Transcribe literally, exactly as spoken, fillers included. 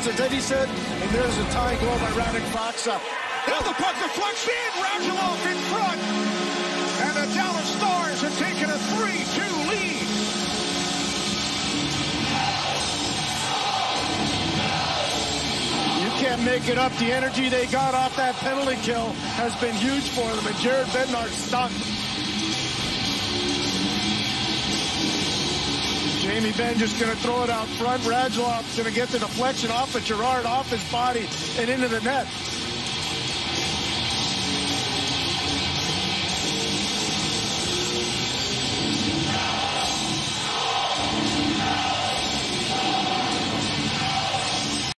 as Eddie said, and there's a tie goal by Radek Faksa. Now the puck deflects in, Radulov in front, and the Dallas Stars have taken a three two lead. You can't make it up. The energy they got off that penalty kill has been huge for them, and Jared Bednar stunned. Jamie Benn just going to throw it out front. Radulov's going to get the deflection off of Gerard, off his body, and into the net.